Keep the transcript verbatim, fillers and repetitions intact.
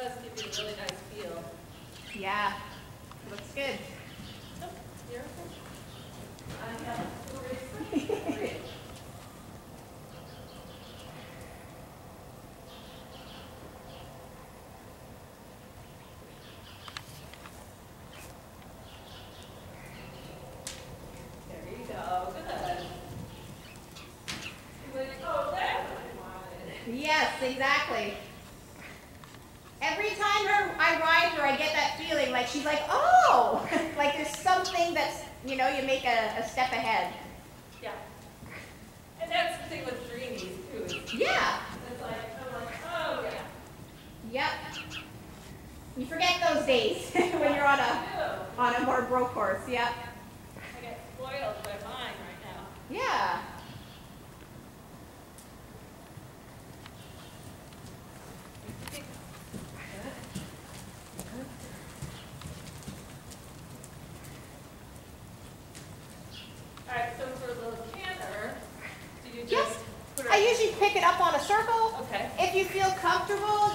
does give you a really nice feel. Yeah, looks good. Oh, you're okay. I have two races. There you go. Good. When you go there, I want it. Yes, exactly. Every time her, I ride her, I get that feeling like she's like, oh, like there's something that's, you know, you make a, a step ahead. Yeah. And that's the thing with Dreamies too. It's, Yeah. it's like, I'm like, oh yeah. Yep. You forget those days when you're on a I on a more broke horse. Yep. do. I get spoiled by mine right now. Yeah. All right, so for a little canter, do you just Yes. put her? I usually pick it up on a circle. Okay. If you feel comfortable,